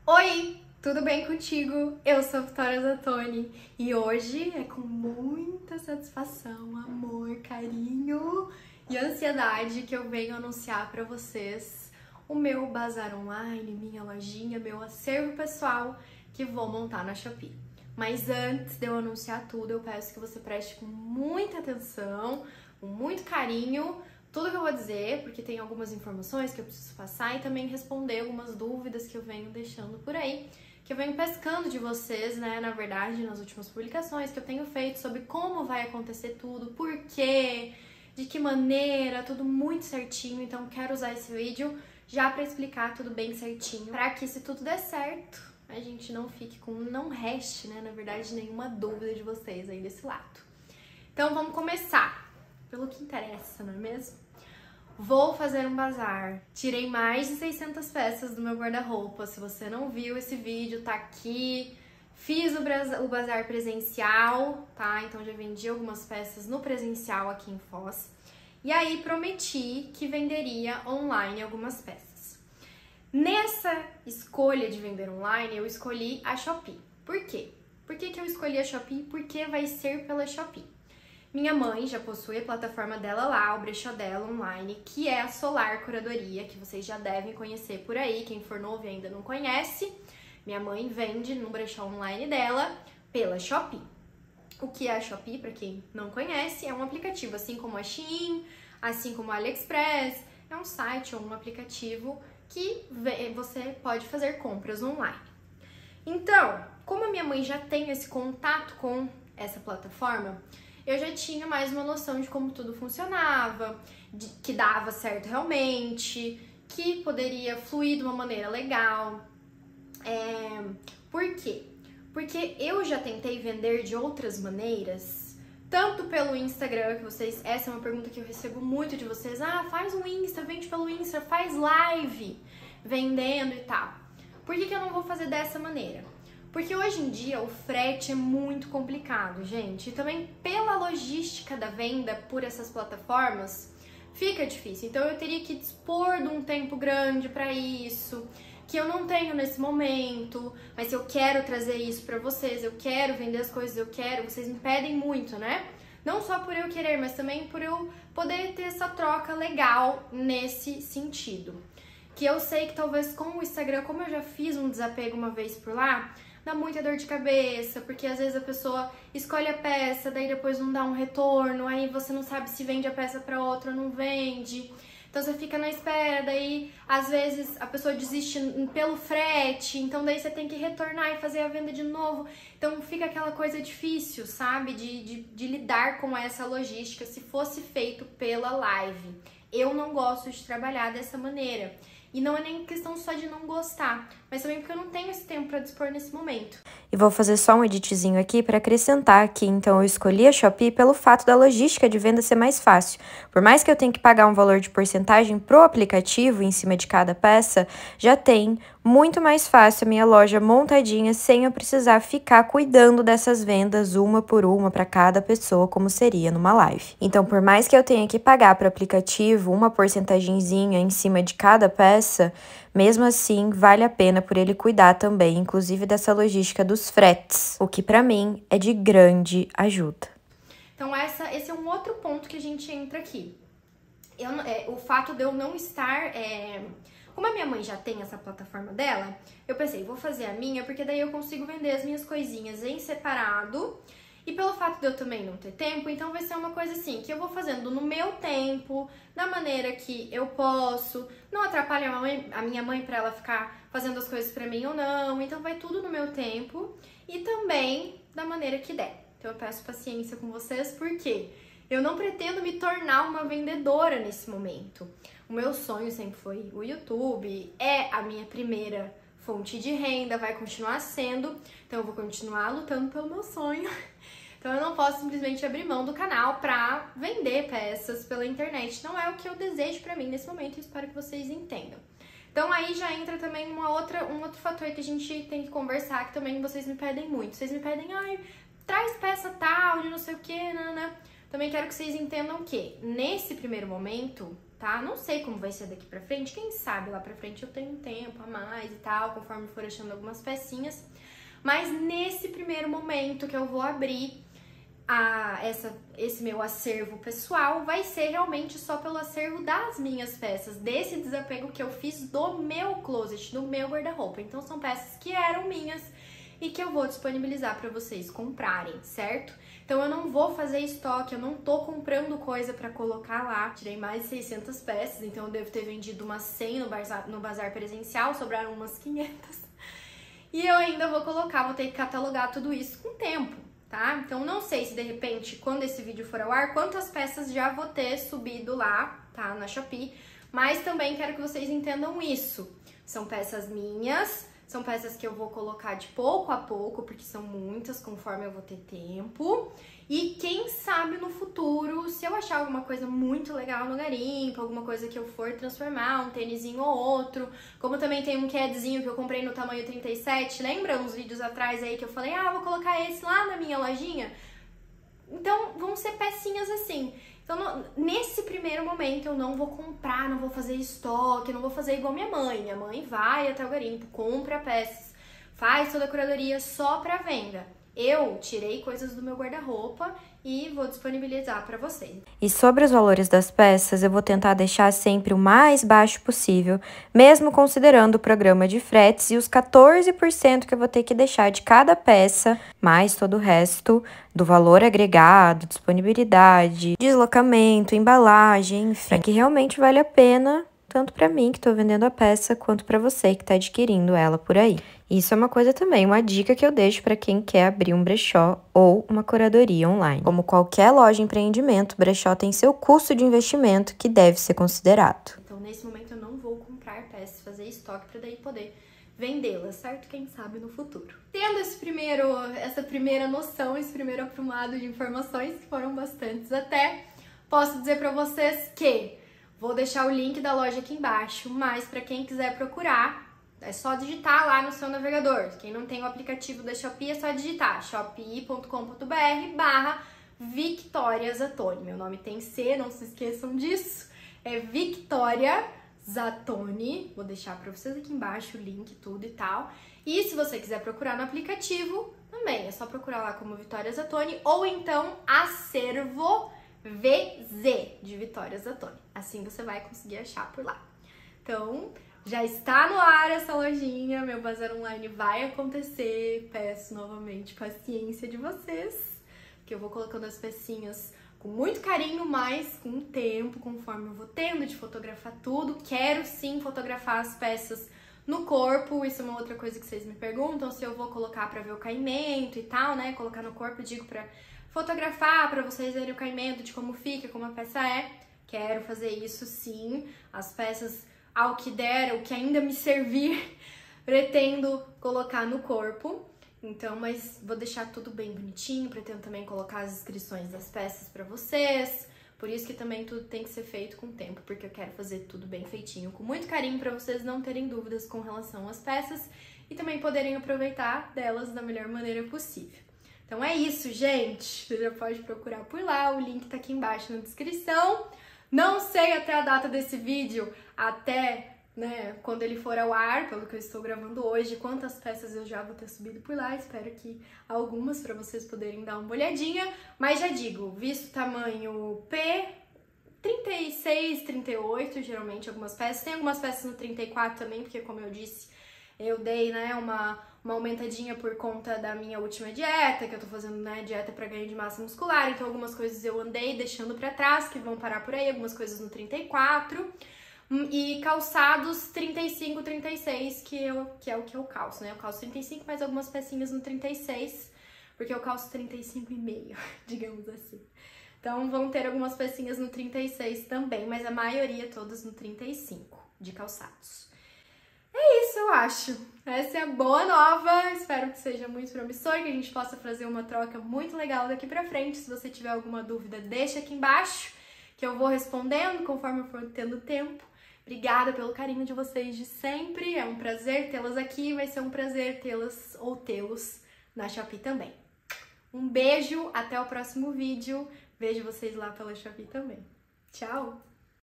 Oi, tudo bem contigo? Eu sou a Vitória Zatoni e hoje é com muita satisfação, amor, carinho e ansiedade que eu venho anunciar para vocês o meu bazar online, minha lojinha, meu acervo pessoal que vou montar na Shopee. Mas antes de eu anunciar tudo, eu peço que você preste com muita atenção, com muito carinho, tudo que eu vou dizer, porque tem algumas informações que eu preciso passar e também responder algumas dúvidas que eu venho deixando por aí, que eu venho pescando de vocês, né, na verdade, nas últimas publicações que eu tenho feito sobre como vai acontecer tudo, por quê, de que maneira, tudo muito certinho. Então quero usar esse vídeo já para explicar tudo bem certinho, para que se tudo der certo, a gente não reste, né, na verdade, nenhuma dúvida de vocês aí desse lado. Então vamos começar pelo que interessa, não é mesmo? Vou fazer um bazar. Tirei mais de 600 peças do meu guarda-roupa. Se você não viu esse vídeo, tá aqui. Fiz o bazar presencial, tá? Então já vendi algumas peças no presencial aqui em Foz. E aí prometi que venderia online algumas peças. Nessa escolha de vender online, eu escolhi a Shopee. Por quê? Por que eu escolhi a Shopee? Porque vai ser pela Shopee. Minha mãe já possui a plataforma dela lá, o brechó dela online, que é a Solar Curadoria, que vocês já devem conhecer por aí. Quem for novo e ainda não conhece, minha mãe vende no brechó online dela pela Shopee. O que é a Shopee, para quem não conhece, é um aplicativo, assim como a Shein, assim como a AliExpress, é um site ou um aplicativo que você pode fazer compras online. Então, como a minha mãe já tem esse contato com essa plataforma, eu já tinha mais uma noção de como tudo funcionava, que dava certo realmente, que poderia fluir de uma maneira legal. Por quê? Porque eu já tentei vender de outras maneiras, tanto pelo Instagram, essa é uma pergunta que eu recebo muito de vocês, faz um Insta, vende pelo Insta, faz live vendendo e tal. Por que eu não vou fazer dessa maneira? Porque hoje em dia o frete é muito complicado, gente. E também pela logística da venda por essas plataformas, fica difícil. Então eu teria que dispor de um tempo grande para isso, que eu não tenho nesse momento. Mas eu quero trazer isso para vocês, eu quero vender as coisas, vocês me pedem muito, né? Não só por eu querer, mas também por eu poder ter essa troca legal nesse sentido. Que eu sei que talvez com o Instagram, como eu já fiz um desapego uma vez por lá, dá muita dor de cabeça, porque às vezes a pessoa escolhe a peça, daí depois não dá um retorno, aí você não sabe se vende a peça para outra ou não vende. Então você fica na espera, daí às vezes a pessoa desiste pelo frete, então daí você tem que retornar e fazer a venda de novo. Então fica aquela coisa difícil, sabe, de lidar com essa logística se fosse feito pela live. Eu não gosto de trabalhar dessa maneira. E não é nem questão só de não gostar, mas também porque eu não tenho esse tempo para dispor nesse momento. E vou fazer só um editzinho aqui para acrescentar que então eu escolhi a Shopee pelo fato da logística de venda ser mais fácil. Por mais que eu tenha que pagar um valor de porcentagem pro aplicativo em cima de cada peça, já tem muito mais fácil a minha loja montadinha sem eu precisar ficar cuidando dessas vendas uma por uma para cada pessoa, como seria numa live. Então, por mais que eu tenha que pagar para o aplicativo uma porcentagemzinha em cima de cada peça, mesmo assim, vale a pena por ele cuidar também, inclusive dessa logística dos fretes, o que para mim é de grande ajuda. Então esse é um outro ponto que a gente entra aqui. O fato de eu não estar... Como a minha mãe já tem essa plataforma dela, eu pensei, vou fazer a minha, porque daí eu consigo vender as minhas coisinhas em separado. E pelo fato de eu também não ter tempo, então vai ser uma coisa assim, que eu vou fazendo no meu tempo, da maneira que eu posso, não atrapalha a minha mãe pra ela ficar fazendo as coisas pra mim ou não, então vai tudo no meu tempo e também da maneira que der. Então eu peço paciência com vocês, porque eu não pretendo me tornar uma vendedora nesse momento. O meu sonho sempre foi o YouTube, é a minha primeira fonte de renda, vai continuar sendo, então eu vou continuar lutando pelo meu sonho. Então eu não posso simplesmente abrir mão do canal pra vender peças pela internet. Não é o que eu desejo pra mim nesse momento e espero que vocês entendam. Então aí já entra também um outro fator que a gente tem que conversar, que também vocês me pedem muito. Vocês me pedem, traz peça tal, de não sei o que, né? Também quero que vocês entendam que, nesse primeiro momento, tá? Não sei como vai ser daqui pra frente, quem sabe lá pra frente eu tenho um tempo a mais e tal, conforme for achando algumas pecinhas. Mas nesse primeiro momento que eu vou abrir esse meu acervo pessoal, vai ser realmente só pelo acervo das minhas peças, desse desapego que eu fiz do meu closet, do meu guarda-roupa. Então são peças que eram minhas e que eu vou disponibilizar para vocês comprarem, certo? Então eu não vou fazer estoque, eu não tô comprando coisa para colocar lá. Tirei mais de 600 peças, então eu devo ter vendido umas 100 no bazar presencial, sobraram umas 500. E eu ainda vou ter que catalogar tudo isso com tempo, tá? Então não sei se de repente, quando esse vídeo for ao ar, quantas peças já vou ter subido lá, tá? Na Shopee, mas também quero que vocês entendam isso. São peças minhas, são peças que eu vou colocar de pouco a pouco, porque são muitas, conforme eu vou ter tempo. E quem sabe no futuro, se eu achar alguma coisa muito legal no garimpo, alguma coisa que eu for transformar, um tênisinho ou outro, como também tem um Kedzinho que eu comprei no tamanho 37, lembra uns vídeos atrás aí que eu falei, vou colocar esse lá na minha lojinha? Então, vão ser pecinhas assim. Então, nesse primeiro momento, eu não vou comprar, não vou fazer estoque, não vou fazer igual minha mãe. Minha mãe vai até o garimpo, compra peças, faz toda a curadoria só pra venda. Eu tirei coisas do meu guarda-roupa e vou disponibilizar para vocês. E sobre os valores das peças, eu vou tentar deixar sempre o mais baixo possível, mesmo considerando o programa de fretes e os 14% que eu vou ter que deixar de cada peça, mais todo o resto do valor agregado, disponibilidade, deslocamento, embalagem, enfim, que realmente vale a pena, tanto para mim que estou vendendo a peça, quanto para você que está adquirindo ela por aí. Isso é uma coisa também, uma dica que eu deixo para quem quer abrir um brechó ou uma curadoria online. Como qualquer loja empreendimento, o brechó tem seu custo de investimento que deve ser considerado. Então, nesse momento, eu não vou comprar peças, fazer estoque para daí poder vendê-las, certo? Quem sabe no futuro. Tendo essa primeira noção, esse primeiro aprumado de informações, que foram bastantes até, posso dizer para vocês que vou deixar o link da loja aqui embaixo, mas para quem quiser procurar, é só digitar lá no seu navegador. Quem não tem o aplicativo da Shopee, é só digitar shopee.com.br/Victoria Zattoni. Meu nome tem C, não se esqueçam disso. É Victoria Zattoni. Vou deixar para vocês aqui embaixo o link, tudo e tal. E se você quiser procurar no aplicativo, também é só procurar lá como Victoria Zattoni ou então Acervo VZ de Victoria Zattoni. Assim você vai conseguir achar por lá. Então, já está no ar essa lojinha, meu bazar online vai acontecer, peço novamente paciência de vocês, que eu vou colocando as pecinhas com muito carinho, mas com o tempo, conforme eu vou tendo de fotografar tudo. Quero sim fotografar as peças no corpo, isso é uma outra coisa que vocês me perguntam, se eu vou colocar pra ver o caimento e tal, né, colocar no corpo, digo pra fotografar, pra vocês verem o caimento, de como fica, como a peça é. Quero fazer isso sim, as peças ao que der, o que ainda me servir, pretendo colocar no corpo. Então, mas vou deixar tudo bem bonitinho, pretendo também colocar as inscrições das peças pra vocês. Por isso que também tudo tem que ser feito com tempo, porque eu quero fazer tudo bem feitinho, com muito carinho, pra vocês não terem dúvidas com relação às peças e também poderem aproveitar delas da melhor maneira possível. Então é isso, gente. Você já pode procurar por lá, o link tá aqui embaixo na descrição. Não sei até a data desse vídeo, até, né, quando ele for ao ar, pelo que eu estou gravando hoje, quantas peças eu já vou ter subido por lá. Espero que algumas para vocês poderem dar uma olhadinha. Mas já digo, visto o tamanho P, 36, 38, geralmente algumas peças. Tem algumas peças no 34 também, porque como eu disse, eu dei, né, uma aumentadinha por conta da minha última dieta, que eu tô fazendo, né, dieta pra ganho de massa muscular, então algumas coisas eu andei deixando pra trás, que vão parar por aí, algumas coisas no 34, e calçados 35, 36, que é o que eu calço, né, eu calço 35, mas algumas pecinhas no 36, porque eu calço 35,5, digamos assim. Então vão ter algumas pecinhas no 36 também, mas a maioria todas no 35 de calçados. É isso, eu acho. Essa é a boa nova. Espero que seja muito promissor, que a gente possa fazer uma troca muito legal daqui pra frente. Se você tiver alguma dúvida, deixa aqui embaixo, que eu vou respondendo conforme eu for tendo tempo. Obrigada pelo carinho de vocês de sempre. É um prazer tê-las aqui. Vai ser um prazer tê-las ou tê-los na Shopee também. Um beijo, até o próximo vídeo. Vejo vocês lá pela Shopee também. Tchau!